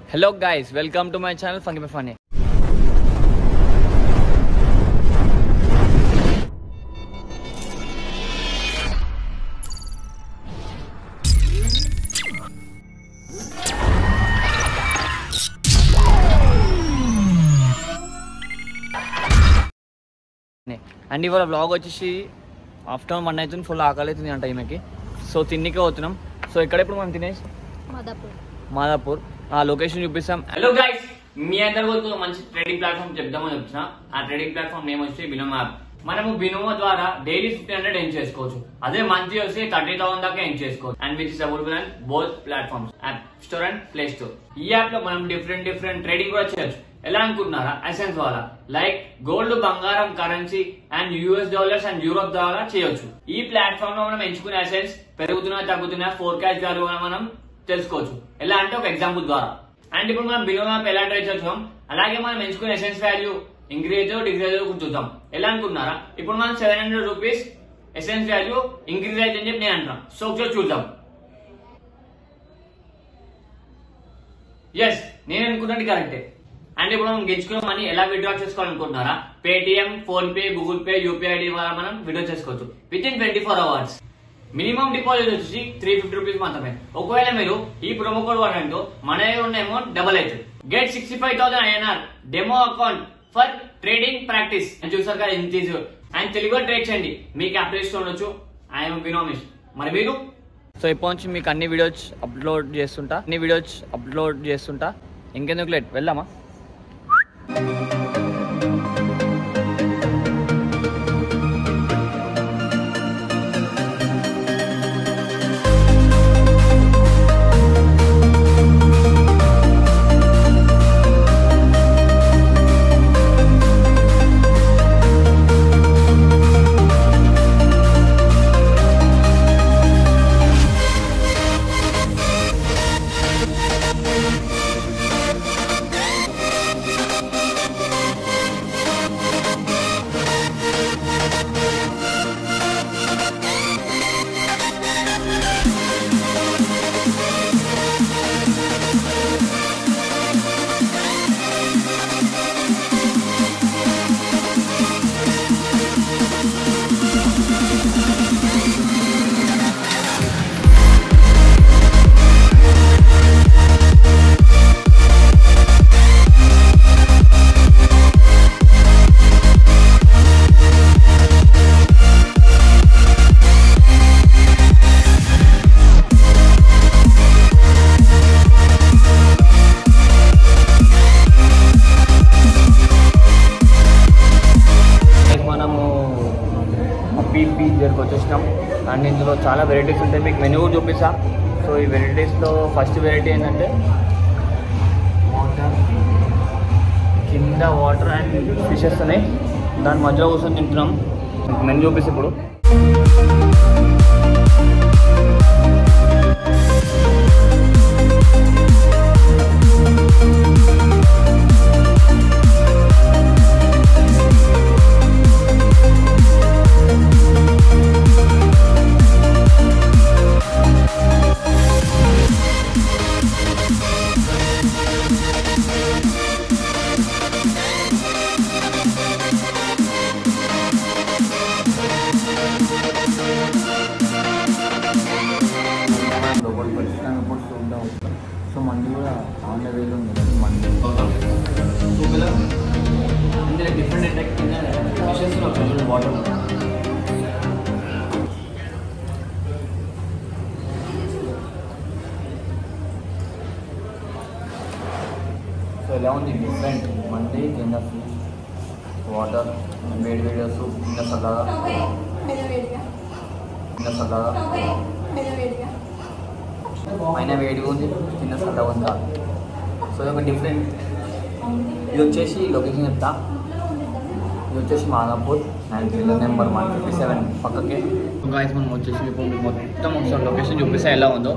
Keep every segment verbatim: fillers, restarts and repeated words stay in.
Hello guys, welcome to my channel Funkey by Funny. And ఇవాళ blog వచ్చేసి afternoon one అవుతుంది, full ఆకలి అవుతుంది అంట ఈమెకి. సో తిన్నికే పోతున్నాం. సో ఇక్కడ ఇప్పుడు మనం తినేసి మాదాపూర్ మాదాపూర్ ఆ లొకేషన్ చూపిస్తాం. హలో గైస్, మీ అందరికీ మంచి ట్రేడింగ్ ప్లాట్ఫామ్ చెప్దామని చెప్తున్నా. ఆ ట్రేడింగ్ ప్లాట్ఫామ్ నేమ్ వచ్చి బినోమో యాప్. మనము బినోమో ద్వారా డైలీ ఫిఫ్టీన్ హండ్రెడ్ ఎర్న్ చేసుకోవచ్చు. అదే మంత్లీ వస్తే థర్టీ థౌసండ్ దాకా ఎర్న్ చేసుకోవచ్చు. And which is available and both platforms, app store and play store. ఈ యాప్ లో మనం డిఫరెంట్ డిఫరెంట్ ట్రేడింగ్ కూడా చేయొచ్చు. ఎలా అనుకుంటున్నారా? ఎసెన్స్ ద్వారా లైక్ గోల్డ్, బంగారం, currency and US dollars and Europe ద్వారా చేయొచ్చు. ఈ ప్లాట్ఫామ్ లో మనం ఎంచుకునే ఎసెన్స్ పెరుగుతున్నా తగ్గుతున్నా ఫోర్కాస్ట్ వాల్యూ మనం తెలుసుకోవచ్చు. ఎలా అంటే ఒక ఎగ్జాంపుల్ ద్వారా. అండ్ ఇప్పుడు మనం బినోమో యాప్ ఎలా ట్రై చేస్తాం, అలాగే మనం ఎంచుకునే ఎసెన్స్ వాల్యూ ఇంక్రీజ్ డిక్రీజ్ చూద్దాం. ఎలా అనుకున్నారా? ఇప్పుడు మనం seven hundred rupees assets value increase అయితే అని చెప్పి నేను అంటున్నాను. సో ఒకసారి చూద్దాం. ఎస్, నేను అనుకున్నట్టు కరెక్టే. అండ్ ఇప్పుడు మనం గెలుచుకున్న మనీ ఎలా విత్డ్రా చేసుకోవాలనుకుంటున్నారా? Paytm, PhonePe, Google Pay, UPI ID ద్వారా మనం విత్డ్రా చేసుకోవచ్చు within twenty four hours. Minimum deposit వచ్చి త్రీ ఫిఫ్టీ రూపీస్ మాత్రమే. ఒకవేళ మీరు ఈ ప్రోమో కోడ్ వాడంతో మన ఉన్న అమౌంట్ డబల్ అవుతుంది. Get sixty five thousand INR demo account for trading practice అని చూసారు కదా, ఇంత ఈజీ. అండ్ తెలుగులో ట్రేడ్ చేయండి, మీకు అప్లికేషన్ ఉండొచ్చు. ఐఎమ్ బినోమిష్. మరి మీరు? సో ఇప్పటి నుంచి మీకు అన్ని వీడియోస్ అప్లోడ్ చేస్తుంటా అన్ని వీడియోస్ అప్లోడ్ చేస్తుంటా ఇంకెందుకు లేట్, వెళ్దామా? దగ్గరకు వచ్చేసినాం. అండ్ ఇందులో చాలా వెరైటీస్ ఉంటాయి, మీకు మెనూ కూడా చూపిస్తా. సో ఈ వెరైటీస్లో ఫస్ట్ వెరైటీ ఏంటంటే వాటర్, కింద వాటర్ అండ్ ఫిషెస్ ఉన్నాయి. దాని మధ్యలో కూర్చొని తింటున్నాం. మెనూ చూపిస్తే ఇప్పుడు సో మండి కూడా ఆన్ ద వేలో ఉంది. మండి ఇందులో డిఫరెంట్ ఫిషెస్ వాటర్. సో ఎలా ఉంది డిఫరెంట్ మండి, కింద ఫిష్, వాటర్, వేడి వేడి సూప్, కింద సలాగా కింద సలాగా పైన వేడిగా ఉంది, కింద సల్లగా ఉందా. సో ఇది ఒక డిఫరెంట్. ఇది వచ్చేసి లొకేషన్ చెప్తా. ఇది వచ్చేసి మాదాపూర్ అండ్ ఇల్లు నెంబర్ వన్ ఫిఫ్టీ సెవెన్ పక్కకే. గాయస్ మనం వచ్చేసి ఇప్పుడు మొత్తం ఒకసారి లొకేషన్ చూపిస్తే ఎలా ఉందో.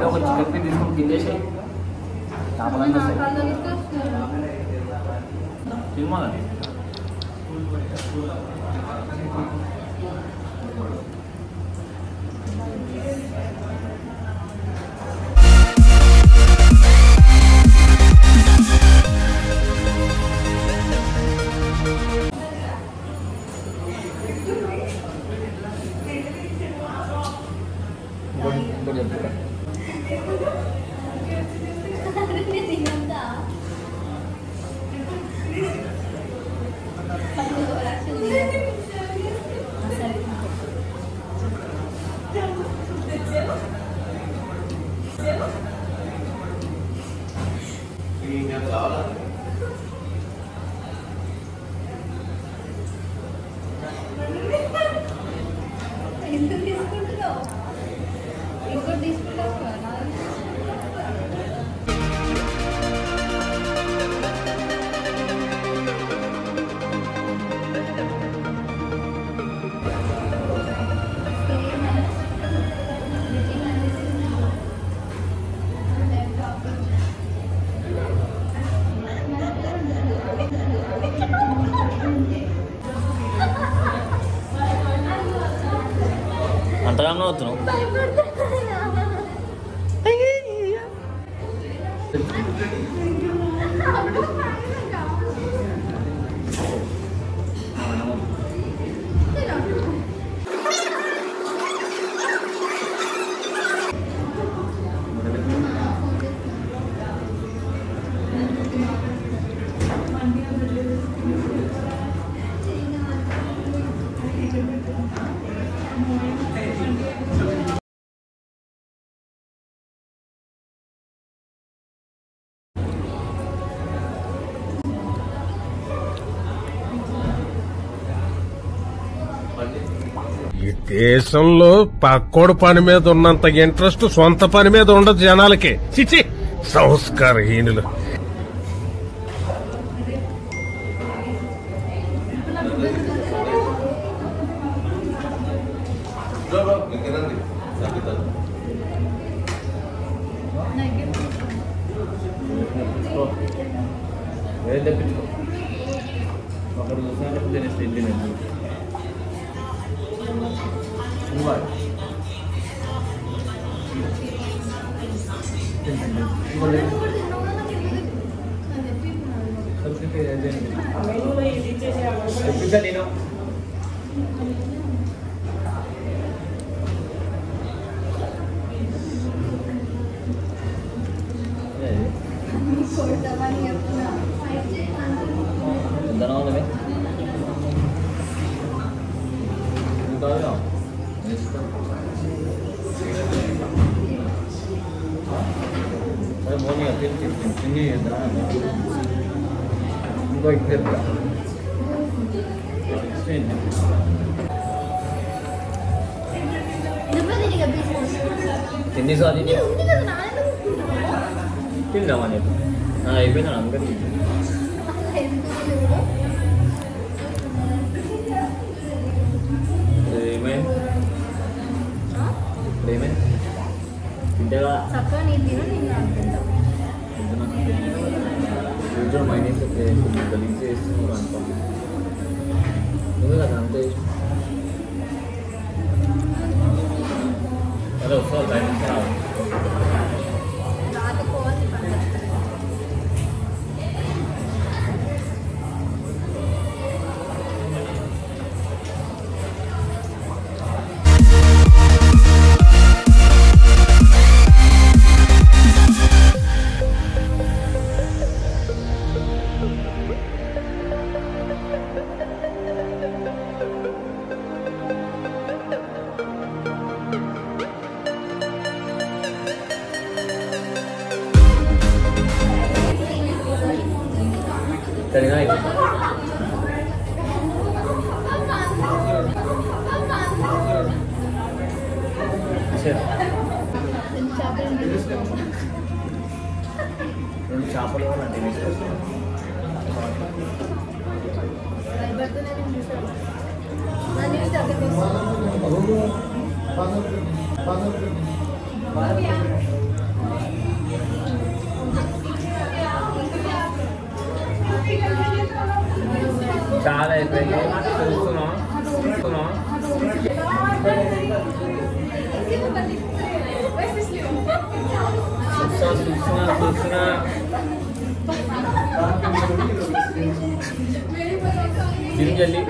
వెళ్ళి ఒక చికెన్ పీస్ తీసుకొని తినేసి చేపలన్నీ సినిమా అంతగానో అవుతున్నావు. ఈ దేశంలో పక్కోడు పని మీద ఉన్నంత ఇంట్రెస్ట్ సొంత పని మీద ఉండదు జనాలకి. చిచి సంస్కారహీనులు. నేను ధనవాదమే మోని తిని ఇంకో ఇక్కడ తినేసారి తిందామా చెప్పు అయిపోయినా అందరి ఏమైంది ఏమైంది తింటేగా ఫ్యూచర్ మైనస్ గలీజ్ చేస్తున్నారు అనుకో నువ్వు కదా అంతే. హలో సార్ టైం రావు సరేనా రెండు చేపలు అంటే అయిపోయింది. చూస్తున్నా చూస్తున్నా చూస్తున్నా చూస్తున్నా తిరిగి వెళ్ళి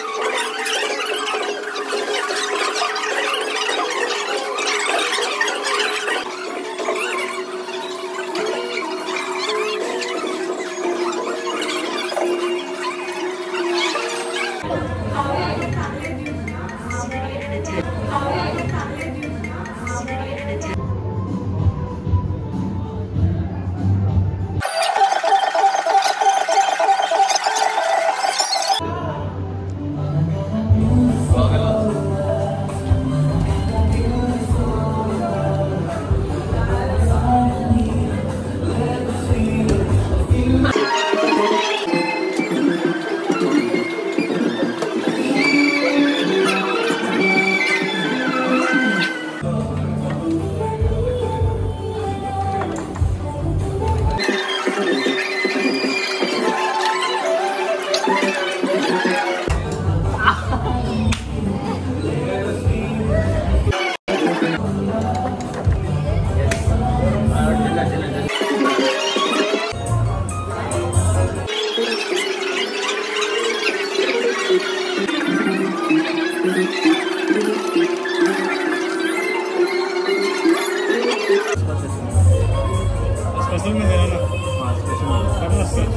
स्पेशल में देना ना। हाँ स्पेशल करना स्पेशल।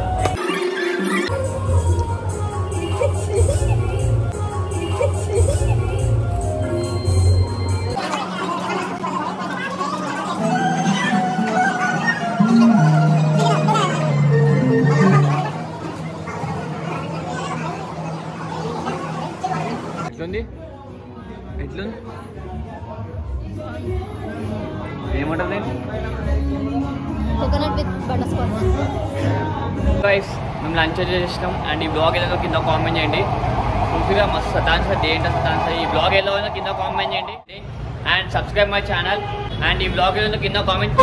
ఎట్లుంది ఎట్లుంది ఏమంటారు coconut with butterscotch. Guys మేము లంచ్ చేసినాం అండ్ ఈ బ్లాగ్ ఏదో కింద కామెంట్ చేయండి. చూసిగా మస్తు సతాన్స్ ఏంటో సతాన్స్ ఈ బ్లాగ్ ఏదో కింద కామెంట్ చేయండి and subscribe my channel and ఈ బ్లాగ్ ఏదో కింద కామెంట్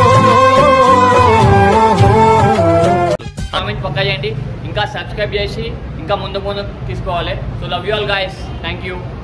కామెంట్ పక్కా చేయండి. ఇంకా సబ్స్క్రైబ్ చేసి ఇంకా ముందు ముందు తీసుకోవాలి. So love you all guys, thank you.